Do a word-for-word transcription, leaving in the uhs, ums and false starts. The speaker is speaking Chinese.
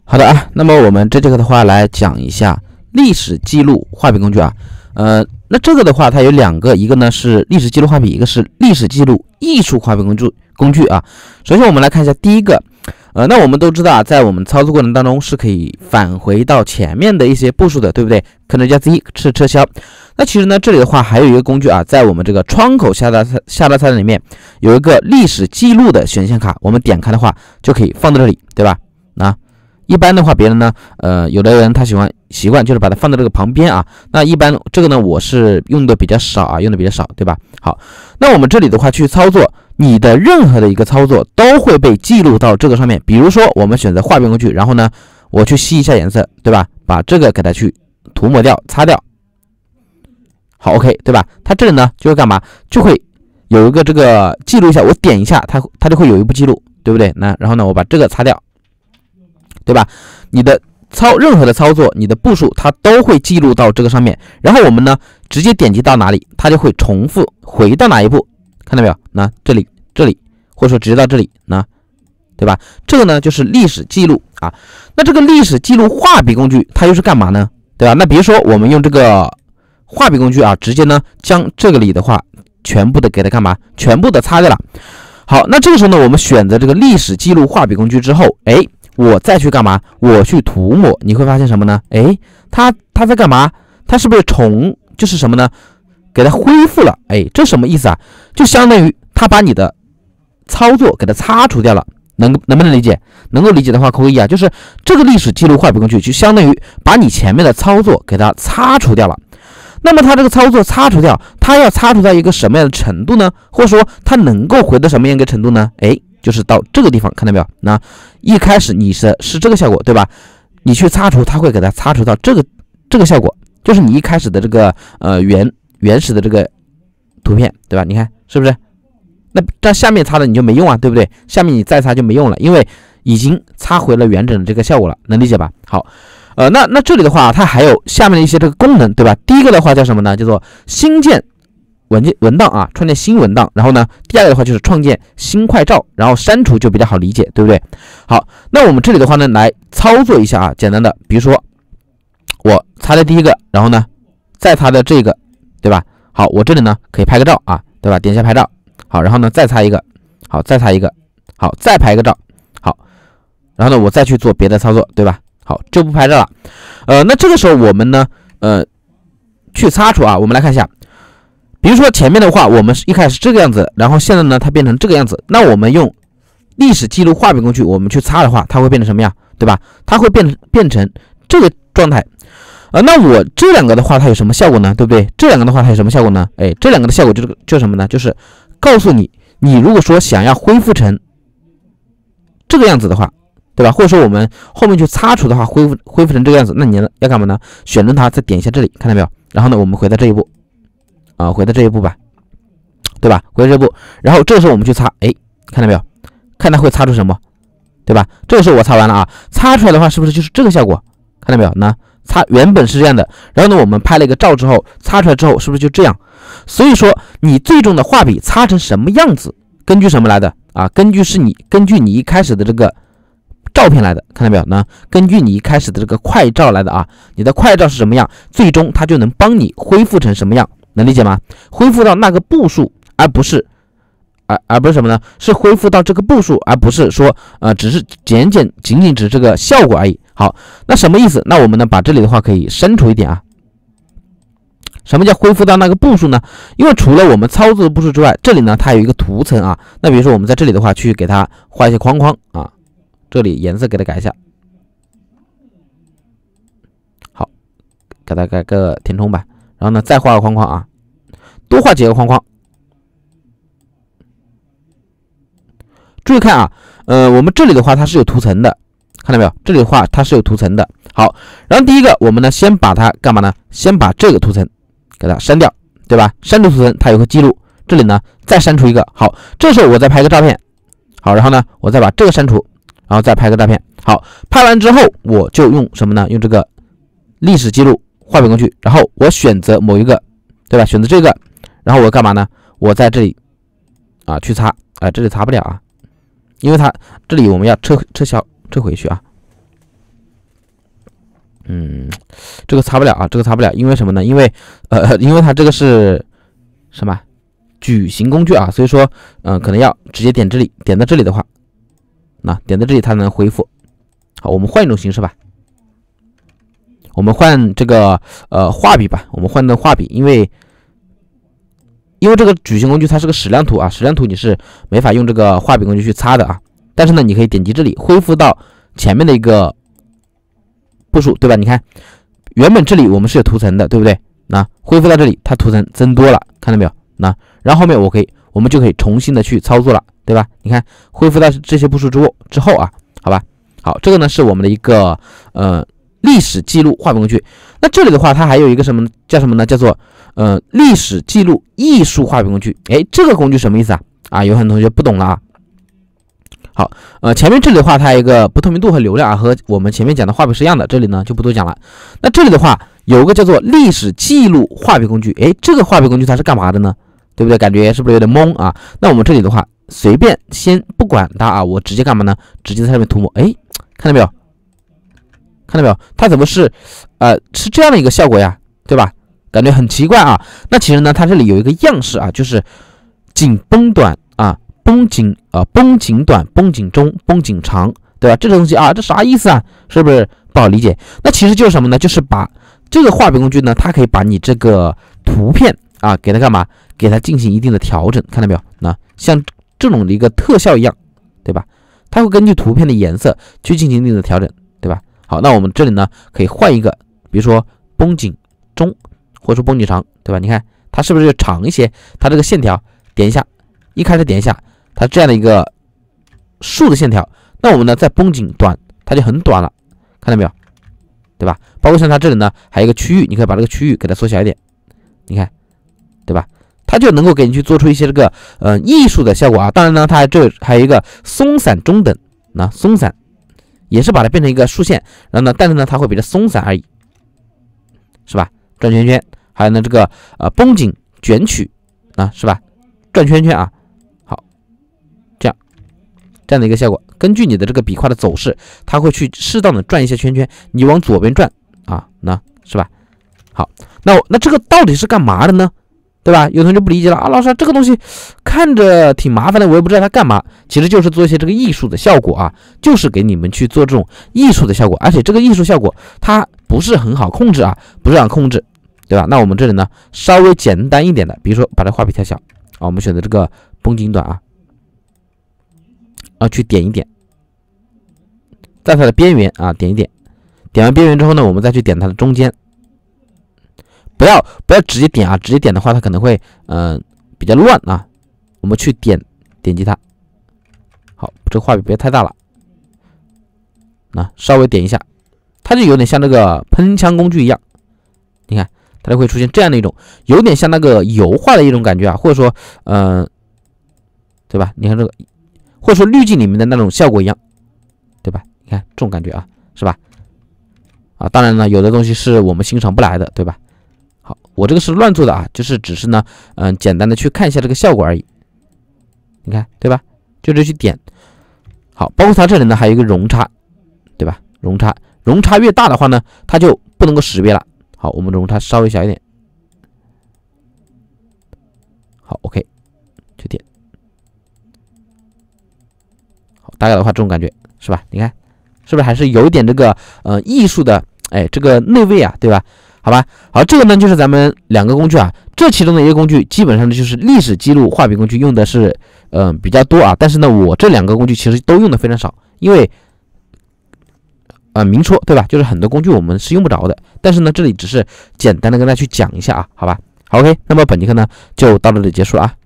好的啊，那么我们这节课的话来讲一下历史记录画笔工具啊。呃，那这个的话它有两个，一个呢是历史记录画笔，一个是历史记录艺术画笔工具工具啊。首先我们来看一下第一个，呃，那我们都知道啊，在我们操作过程当中是可以返回到前面的一些步数的，对不对 ？Ctrl 加 Z 是撤销。那其实呢，这里的话还有一个工具啊，在我们这个窗口下拉菜下拉菜单里面有一个历史记录的选项卡，我们点开的话就可以放到这里，对吧？那一般的话，别人呢，呃，有的人他喜欢习惯就是把它放到这个旁边啊。那一般这个呢，我是用的比较少啊，用的比较少，对吧？好，那我们这里的话去操作，你的任何的一个操作都会被记录到这个上面。比如说，我们选择画笔工具，然后呢，我去吸一下颜色，对吧？把这个给它去涂抹掉、擦掉。好 ，OK， 对吧？它这里呢就会干嘛？就会有一个这个记录一下，我点一下，它它就会有一步记录，对不对？那然后呢，我把这个擦掉。对吧？你的操任何的操作，你的步数它都会记录到这个上面。然后我们呢，直接点击到哪里，它就会重复回到哪一步，看到没有？那这里、这里，或者说直接到这里，那对吧？这个呢就是历史记录啊。那这个历史记录画笔工具它又是干嘛呢？对吧？那比如说我们用这个画笔工具啊，直接呢将这个里的话全部的给它干嘛？全部的擦掉了。好，那这个时候呢，我们选择这个历史记录画笔工具之后，哎。我再去干嘛？我去涂抹，你会发现什么呢？哎，它它在干嘛？它是不是重就是什么呢？给它恢复了。哎，这什么意思啊？就相当于它把你的操作给它擦除掉了。能能不能理解？能够理解的话扣个一啊。就是这个历史记录画笔工具就相当于把你前面的操作给它擦除掉了。那么它这个操作擦除掉，它要擦除到一个什么样的程度呢？或者说它能够回到什么样一个程度呢？哎。就是到这个地方，看到没有？那一开始你是是这个效果，对吧？你去擦除，它会给它擦除到这个这个效果，就是你一开始的这个呃原原始的这个图片，对吧？你看是不是？那这下面擦的你就没用啊，对不对？下面你再擦就没用了，因为已经擦回了原整的这个效果了，能理解吧？好，呃，那那这里的话，它还有下面的一些这个功能，对吧？第一个的话叫什么呢？叫做新建。文件文档啊，创建新文档，然后呢，第二个的话就是创建新快照，然后删除就比较好理解，对不对？好，那我们这里的话呢，来操作一下啊，简单的，比如说我擦的第一个，然后呢，再擦的这个，对吧？好，我这里呢可以拍个照啊，对吧？点一下拍照，好，然后呢再擦一个，好，再擦一个，好，再拍个照，好，然后呢我再去做别的操作，对吧？好，就不拍照了。呃，那这个时候我们呢，呃，去擦除啊，我们来看一下。比如说前面的话，我们是一开始是这个样子，然后现在呢，它变成这个样子。那我们用历史记录画笔工具，我们去擦的话，它会变成什么样，对吧？它会变成变成这个状态。呃，那我这两个的话，它有什么效果呢？对不对？这两个的话，它有什么效果呢？哎，这两个的效果就是就是什么呢？就是告诉你，你如果说想要恢复成这个样子的话，对吧？或者说我们后面去擦除的话，恢复恢复成这个样子，那你要干嘛呢？选择它，再点一下这里，看到没有？然后呢，我们回到这一步。啊，回到这一步吧，对吧？回到这一步，然后这个时候我们去擦，哎，看到没有？看它会擦出什么，对吧？这个时候我擦完了啊，擦出来的话是不是就是这个效果？看到没有？那擦原本是这样的，然后呢，我们拍了一个照之后，擦出来之后是不是就这样？所以说你最终的画笔擦成什么样子，根据什么来的啊？根据是你根据你一开始的这个照片来的，看到没有？那根据你一开始的这个快照来的啊，你的快照是什么样，最终它就能帮你恢复成什么样。能理解吗？恢复到那个步数，而不是，而而不是什么呢？是恢复到这个步数，而不是说，呃，只是简简仅仅只这个效果而已。好，那什么意思？那我们呢，把这里的话可以删除一点啊。什么叫恢复到那个步数呢？因为除了我们操作的步数之外，这里呢它有一个图层啊。那比如说我们在这里的话，去给它画一些框框啊，这里颜色给它改一下。好，给它改个填充吧。然后呢，再画个框框啊，多画几个框框。注意看啊，呃，我们这里的话它是有图层的，看到没有？这里的话它是有图层的。好，然后第一个我们呢先把它干嘛呢？先把这个图层给它删掉，对吧？删除图层它有个记录，这里呢再删除一个。好，这时候我再拍个照片，好，然后呢我再把这个删除，然后再拍个照片。好，拍完之后我就用什么呢？用这个历史记录画笔工具，然后我选择某一个，对吧？选择这个，然后我干嘛呢？我在这里啊去擦，啊、呃、这里擦不了啊，因为它这里我们要撤撤销撤回去啊。 嗯，这个擦不了啊，这个擦不了，因为什么呢？因为呃，因为它这个是什么矩形工具啊，所以说嗯、呃，可能要直接点这里，点到这里的话，那点到这里它能恢复。好，我们换一种形式吧，我们换这个呃画笔吧，我们换的画笔，因为因为这个矩形工具它是个矢量图啊，矢量图你是没法用这个画笔工具去擦的啊。但是呢，你可以点击这里恢复到前面的一个步数，对吧？你看，原本这里我们是有图层的，对不对？那恢复到这里，它图层增多了，看到没有？那然后后面我可以，我们就可以重新的去操作了，对吧？你看，恢复到这些步数之后之后啊，好吧？好，这个呢是我们的一个呃历史记录画笔工具。那这里的话，它还有一个什么叫什么呢？叫做呃历史记录艺术画笔工具。哎，这个工具什么意思啊？啊，有很多同学不懂了啊。好，呃，前面这里的话，它有一个不透明度和流量啊，和我们前面讲的画笔是一样的，这里呢就不多讲了。那这里的话，有个叫做历史记录画笔工具，哎，这个画笔工具它是干嘛的呢？对不对？感觉是不是有点懵啊？那我们这里的话，随便先不管它啊，我直接干嘛呢？直接在上面涂抹，哎，看到没有？看到没有？它怎么是，呃，是这样的一个效果呀？对吧？感觉很奇怪啊。那其实呢，它这里有一个样式啊，就是紧绷短啊。绷紧啊，绷紧短，绷紧中，绷紧长，对吧？这个东西啊，这啥意思啊？是不是不好理解？那其实就是什么呢？就是把这个画笔工具呢，它可以把你这个图片啊，给它干嘛？给它进行一定的调整，看到没有？那像这种的一个特效一样，对吧？它会根据图片的颜色去进行一定的调整，对吧？好，那我们这里呢，可以换一个，比如说绷紧中，或者说绷紧长，对吧？你看它是不是就长一些？它这个线条点一下，一开始点一下。它这样的一个竖的线条，那我们呢再绷紧短，它就很短了，看到没有？对吧？包括像它这里呢，还有一个区域，你可以把这个区域给它缩小一点，你看，对吧？它就能够给你去做出一些这个呃艺术的效果啊。当然呢，它这还有一个松散中等，那松散也是把它变成一个竖线，然后呢，但是呢它会比较松散而已，是吧？转圈圈，还有呢这个呃绷紧卷曲啊，是吧？转圈圈啊。这样的一个效果，根据你的这个笔画的走势，它会去适当的转一些圈圈，你往左边转啊，那是吧？好，那我那这个到底是干嘛的呢？对吧？有同学不理解了啊，老师，这个东西看着挺麻烦的，我也不知道它干嘛。其实就是做一些这个艺术的效果啊，就是给你们去做这种艺术的效果，而且这个艺术效果它不是很好控制啊，不是很控制，对吧？那我们这里呢，稍微简单一点的，比如说把这画笔调小啊，我们选择这个绷紧短啊。啊，去点一点，在它的边缘啊点一点，点完边缘之后呢，我们再去点它的中间，不要不要直接点啊，直接点的话它可能会嗯、呃、比较乱啊。我们去点点击它，好，这个画笔不要太大了，那稍微点一下，它就有点像那个喷枪工具一样，你看它就会出现这样的一种，有点像那个油画的一种感觉啊，或者说嗯、呃，对吧？你看这个。或者说滤镜里面的那种效果一样，对吧？你看这种感觉啊，是吧？啊，当然呢，有的东西是我们欣赏不来的，对吧？好，我这个是乱做的啊，就是只是呢，嗯、呃，简单的去看一下这个效果而已。你看，对吧？就这去点。好，包括它这里呢还有一个容差，对吧？容差，容差越大的话呢，它就不能够识别了。好，我们容差稍微小一点。好 ，OK， 就点。大概的话，这种感觉是吧？你看，是不是还是有一点这个呃艺术的哎这个内味啊，对吧？好吧，好，这个呢就是咱们两个工具啊，这其中的一个工具基本上呢就是历史记录画笔工具用的是嗯、呃、比较多啊，但是呢我这两个工具其实都用的非常少，因为呃明说对吧？就是很多工具我们是用不着的，但是呢这里只是简单的跟大家去讲一下啊，好吧？好 ，OK， 那么本节课呢就到这里结束了啊。